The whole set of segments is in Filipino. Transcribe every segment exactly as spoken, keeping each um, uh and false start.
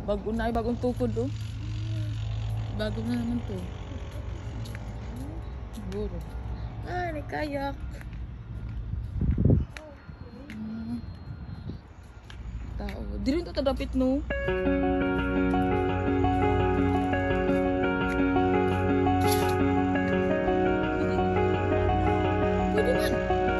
Bago na ay bagong tukod oh. Bago na naman to. Siguro. Ah, may kayak. Hmm. Tao. Di rin ito tadapit no. Pwede man.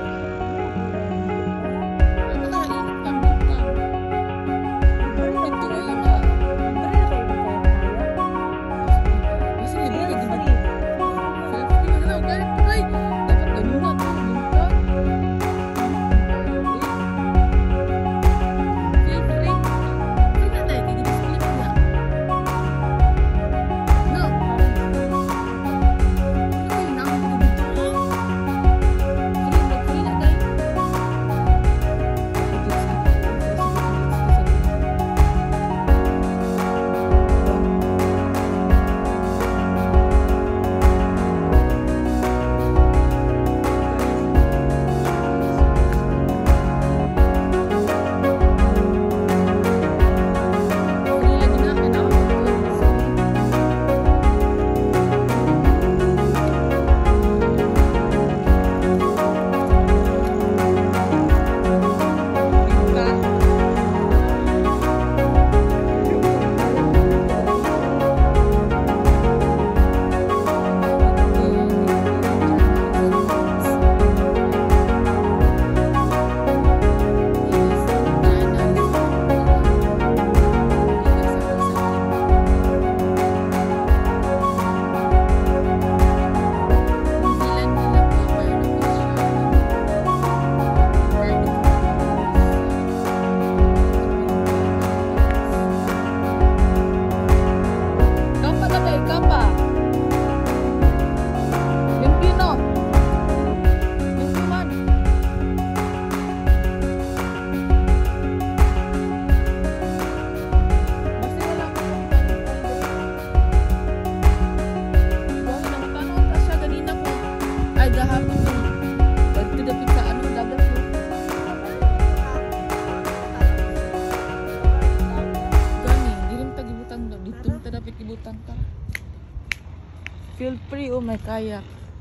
Feel free oh may kayak.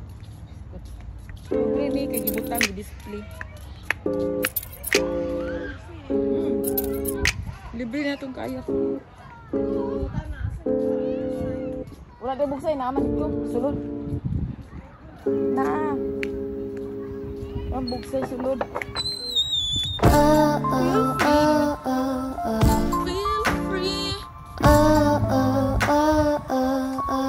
Feel free ni kay gibutan di display. Hmm. Libre na tong kayak. Wala tayo buksay naman ito. Sulod. Na. Ang buksay sulod. Oh oh oh oh oh. Feel free. Oh oh oh oh oh.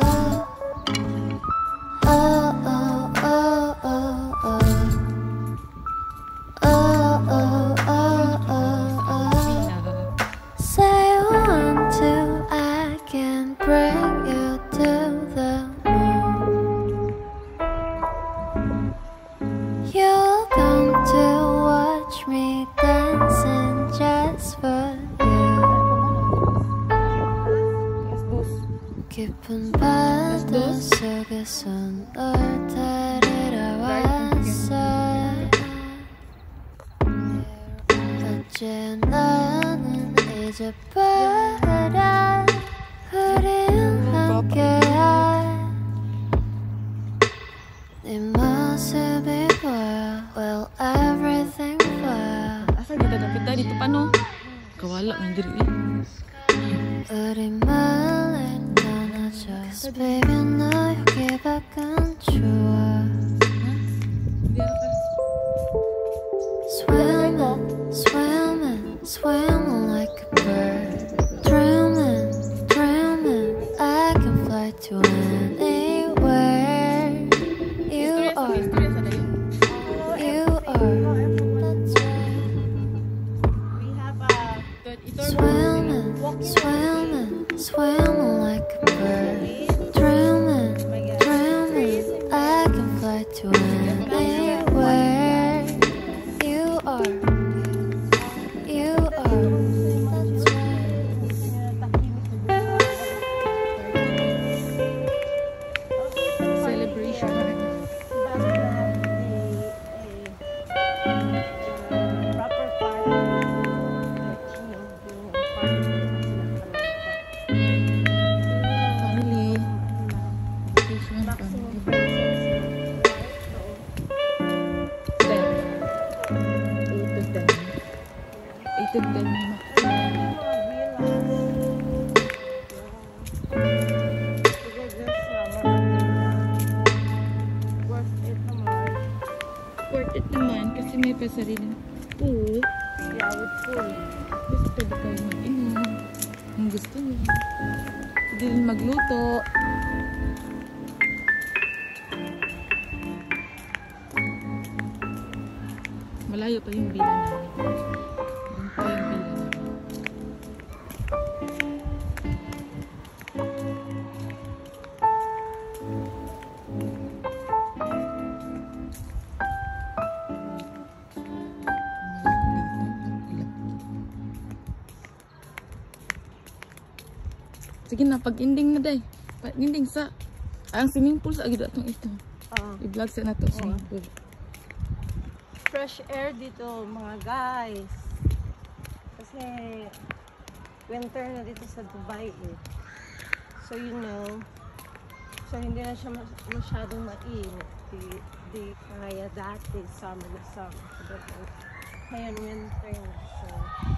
깊은 바다 속에서 널 데리러 왔어. 어째 나는 잊어버려. 우린 함께야. 네 모습이 보여. Well everything 보여. Asa kita dapat dari dito pa no? Kawala man diri. 우리 말린 Just baby 너 여기밖에 안 좋아. Swimming, swimming, swimming like a bird. Dreaming, dreaming, I can fly to anywhere. You are, you are. That's right. Swimming, swimming, swimming like a bird. Dreaming, dreaming, I can fly to anywhere. You are, you are. That's right. Celebration. ten. eight to ten. eight to ten. Worth it naman kasi may pasarili pool. Yeah, with pool. Gusto pwede kayo mag-inom. Ang gusto niyo. Pwede rin magluto. Malayo pa yung villa namin. Doon pa yung villa namin. Sige na, pag-ending na day. Pag-ending sa ang swimming pool sa agad atong ito. Uh, I-vlog sa na to swimming pool. fresh air dito, mga guys. Kasi winter na dito sa Dubai eh. So you know, so hindi na siya mas masyadong mainit. Di, di kaya dati, summer na summer. So, ngayon winter na. So,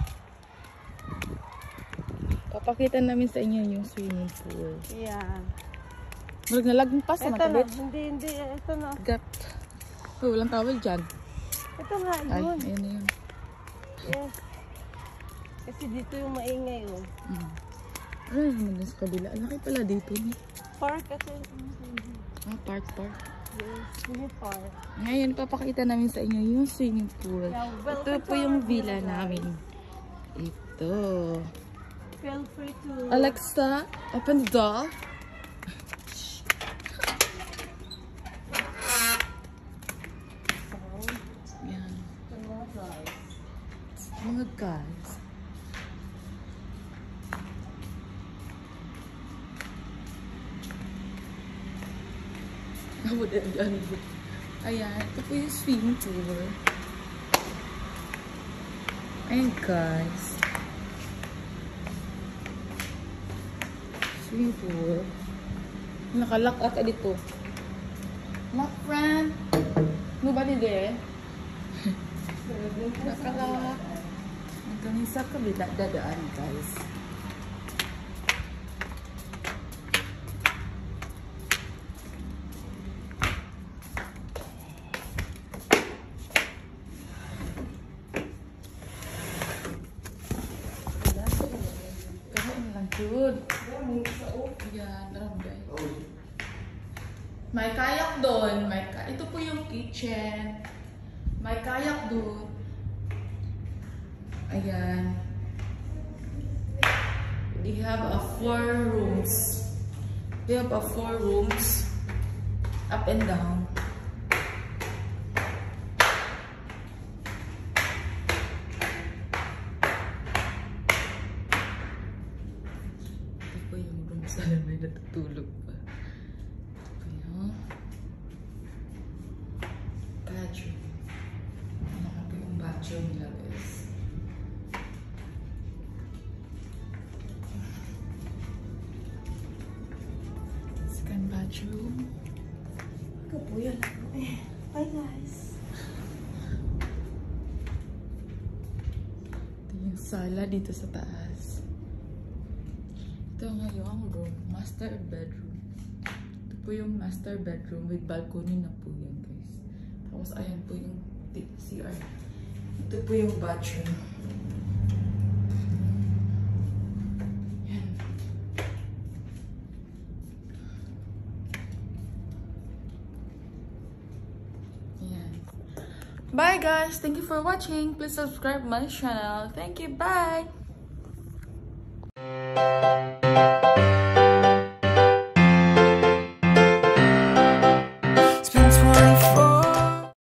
Papakita namin sa inyo yung swimming pool. yeah. Malag na lagpas Ito sa na, makabit. hindi, hindi, ito na. Gat. Oh, walang towel dyan. Ito nga, Ay, yun. ayun na yun. Yes. Kasi dito yung maingay oh. Mm. Ano naman sa kabila? Ang laki pala dito. Eh. Park kasi. Ah, park, park. Yes, mini park. Ngayon, papakita namin sa inyo yung swimming pool. Yeah, Ito welcome po to yung our villa villa, namin. Ito. Feel free to... Alexa, open the door. Yan. Mga guys. Ayan, ito po yung swimming pool. Ayan guys. Swimming pool. Nakalock ata dito. Lock, friend. Nobody there. Nakalock. Hanggang sa kabila dadaan guys. Good. Yan, ramday. May kayak doon. May ka Ito po yung kitchen. May kayak doon. Ayan. We have a four rooms. We have a four rooms. Up and down. Sana may natutulog pa. Ito yung bathroom. Ano ka po yung bathroom nila guys. Second bathroom. Ito po yun. Hi guys. Ito yung sala dito sa taas. Ito nga yung room, master bedroom. Ito po yung master bedroom with balcony na po yan guys. Tapos ayan po yung C R. Ito po yung bathroom. Yan. Yan. Bye guys! Thank you for watching. Please subscribe my channel. Thank you. Bye!